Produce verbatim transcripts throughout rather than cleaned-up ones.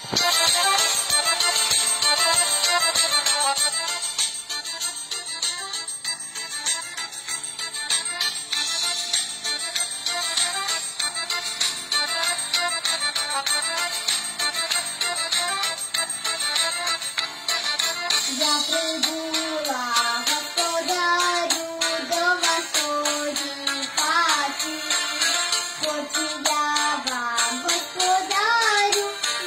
Я прибула, господарю, до вашої хати. Хочу я вам, господарю,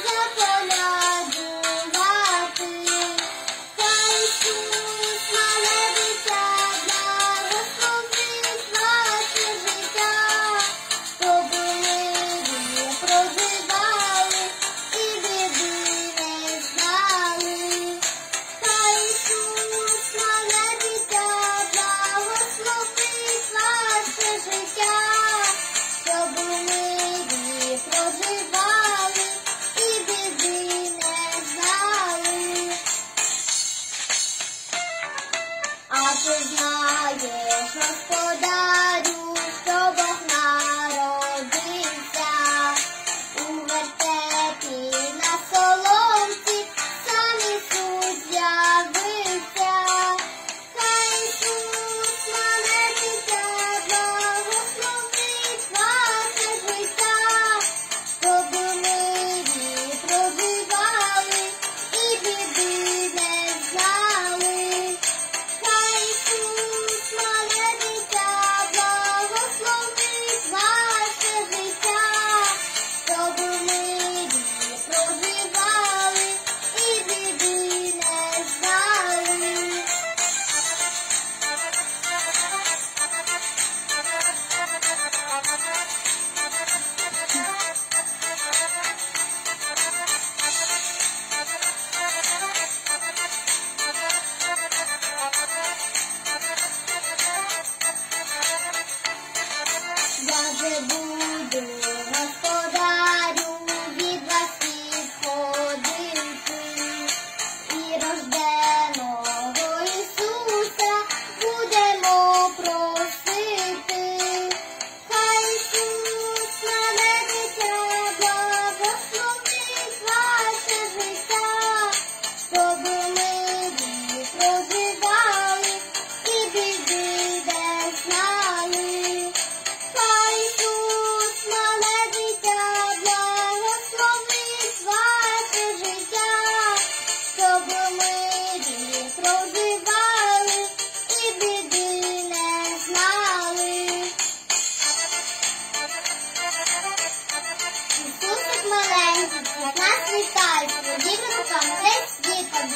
заколядувати. Хай Ісус, мале дитя, благословить ваше життя, щоб ви проживали і біди не знали. Хай Ісус, мале дитя, благословить ваше життя, щоб у мирі проживали і біди не знали. А ти знаєш, господарю, що Бог народився у вертепі на соломці, сам Ісус з'явився. Хай Ісус, мале дитя, благословить ваше життя, щоб у мирі проживали і біди не знали. Хай Ісус, мале дитя, благословить ваше життя, щоб у мирі проживали і біди не знали. Я вже буду, господарю, від вас відходити, і рожденого Ісуса будемо просити. Хай Ісус, мале дитя, благословить ваше життя, щоб у мирі проживали і біди не знали. Хай Ісус, мале дитя, благословить ваше життя, щоб у мирі проживали і біди не знали. Ісусик маленький, нас вітає, своїми руками весь світ